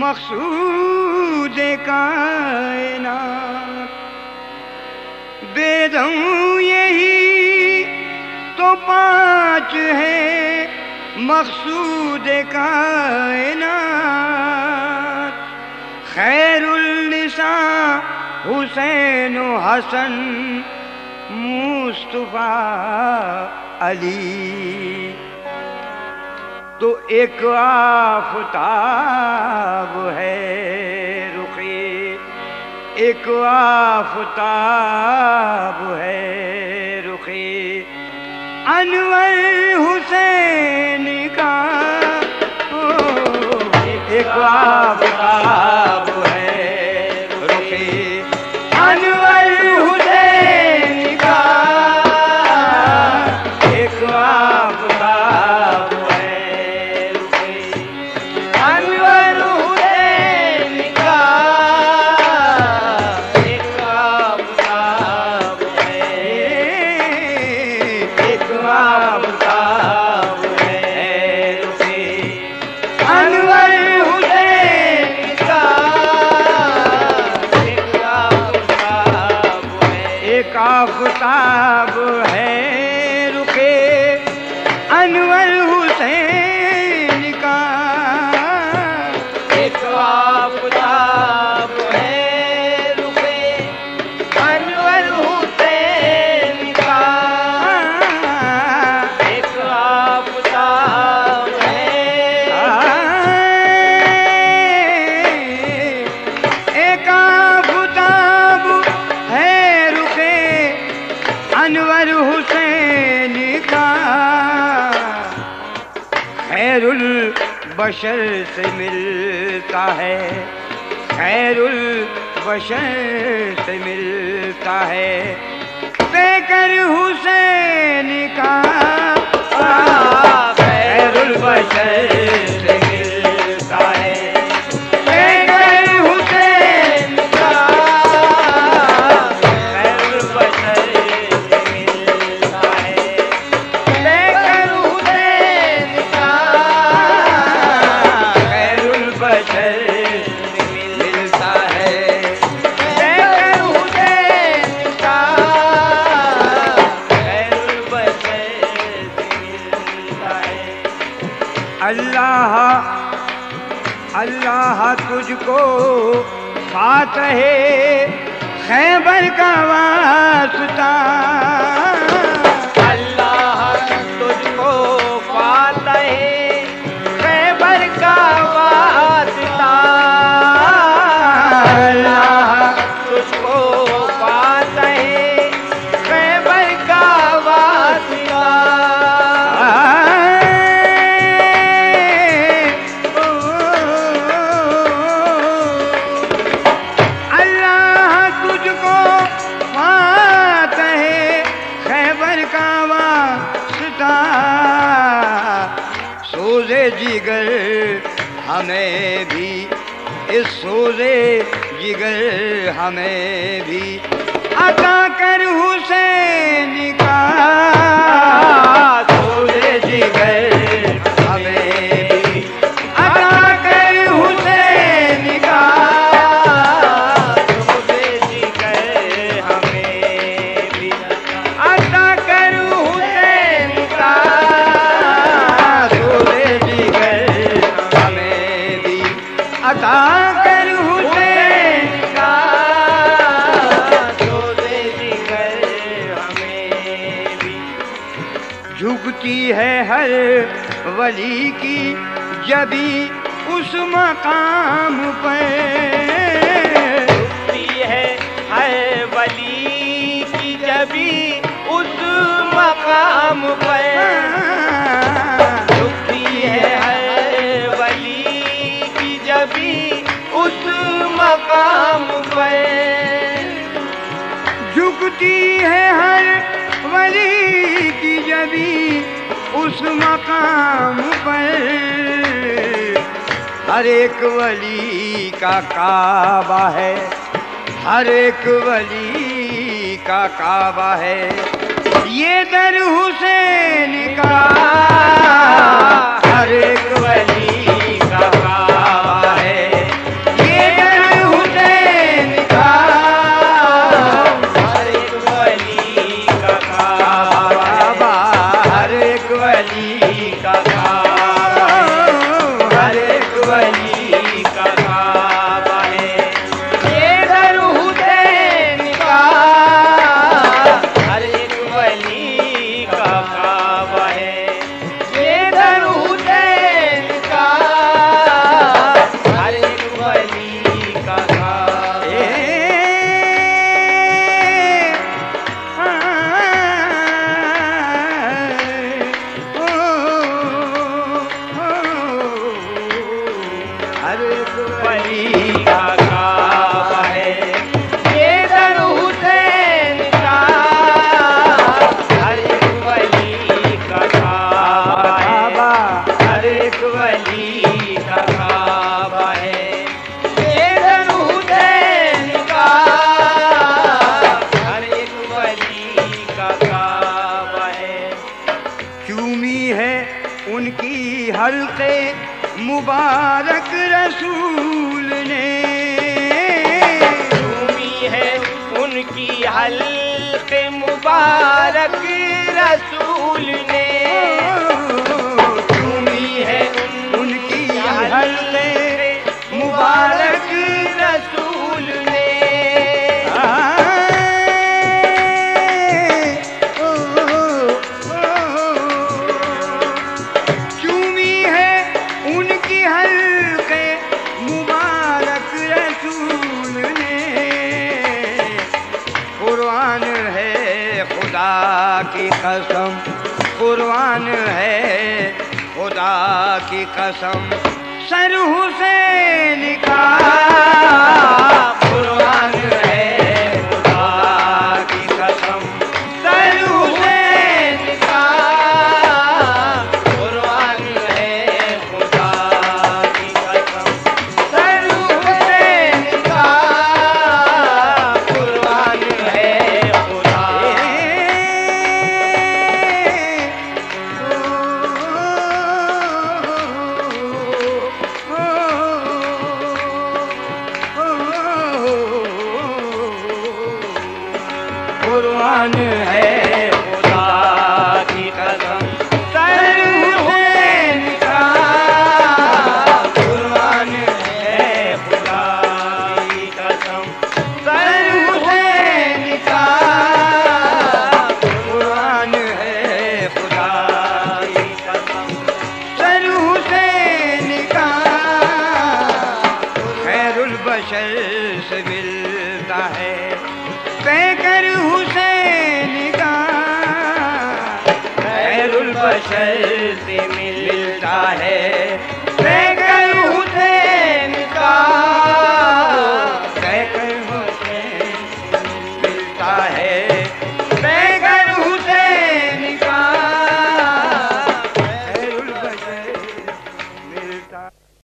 مقصود کائنات، بے دم یہی تو پانچ ہے مقصود کائنات، خیر النساء حسین و حسن مصطفیٰ علی، تو ایک آفتاب ہے رخی، ایک آفتاب ہے رخی انور حسین کا، ایک آفتاب ہے رخی انور حسین کا، ایک آفتاب ہے رخی انور حسین کا، ایک آفتاب ہے، ایک آفتاب ہے رخی انور حسین کا، ایک آفتاب ہے رخے انور حسین کا، ایک آفتاب ہے رخے انور حسین کا، ایک آفتاب ہے، ایک آفتاب ہے رخے انور حسین کا، خیر البشر سے ملتا ہے، خیر البشر سے ملتا ہے پیکر حسین کا، خیر البشر سے ملتا ہے پیکر حسین کا، خیر البشر سے ملتا ہے پیکر حسین کا، خیر البشر سے ملتا ہے پیکر حسین کا، خیر البشر سے ملتا ہے۔ اللہ اللہ تجھ کو فاتح خیبر کا واسطہ، اللہ تجھ کو فاتح خیبر کا واسطہ، اللہ تجھ کو فاتح خیبر کا واسطہ، اللہ تجھ کو فاتح خیبر کا واسطہ، سوزے جگر ہمیں بھی، اس سوزے جگر ہمیں بھی عطا کر حسین کا، سوزے جگر ہمیں بھی عطا کر حسین کا، سوزے جگر ہمیں بھی عطا کر حسین کا، سوزے جگر ہمیں بھی عطا کر حسین کا، سوزے جگر ہمیں بھی۔ جھکتی ہے ہر ولی کی جبی اس مقام پر، جھکتی ہے ہر ولی کی جبی اس مقام پر، جھکتی ہے ہر ولی کی جبی اس مقام پر، جھکتی ہے ہر ولی کی جبی اس مقام پر، ہر ایک ولی کا کعبہ ہے، ہر ایک ولی کا کعبہ ہے یہ در حسین کا، ہر ایک ولی کا کعبہ ہے मुबारक रसूल ने, चूमी है उनकी हल्के मुबारक रसूल ने, चूमी है उनकी हल्के मुबारक रसूल ने। चूमी है उनकी हल्के मुबारक रसूल ने, कुर्बान है खुदा की कसम, कुर्बान है खुदा की कसम, सर हुसैन का कुर्बान है खुदा की कसम, सर हुसैन का कुर्बान है खुदा की कसम, सर हुसैन का कुर्बान है खुदा। कुर्बान है खुदा की कसम, सर हुसैन का कुर्बान है खुदा की कसम, सर हुसैन का कुर्बान है खुदा की कसम, सर हुसैन का। खैरुल बशर से मिलता है कहकर हुसैन का, खैरुल बशर से मिलता है कहकर हुसैन का, कहकर हुसैन मिलता है